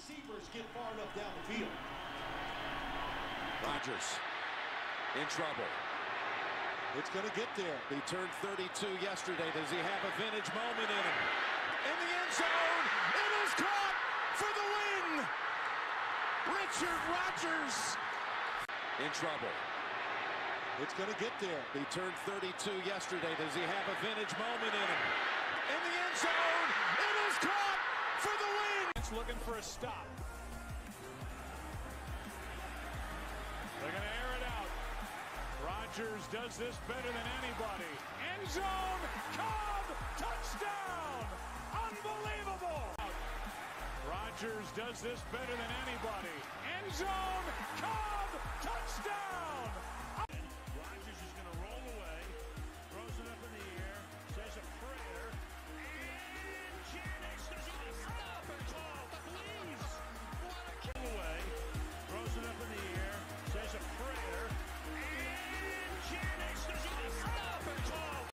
receivers get far enough down the field. Rodgers in trouble. It's going to get there. He turned 32 yesterday. Does he have a vintage moment in him? In the end zone, it is caught for the win. Richard Rodgers in trouble. It's going to get there. He turned 32 yesterday. Does he have a vintage moment in him? In the end zone, it is caught for the win. It's looking for a stop. They're going to air it out. Rodgers does this better than anybody. End zone, Cobb, touchdown! Unbelievable! Rodgers does this better than anybody. End zone, Cobb, touchdown!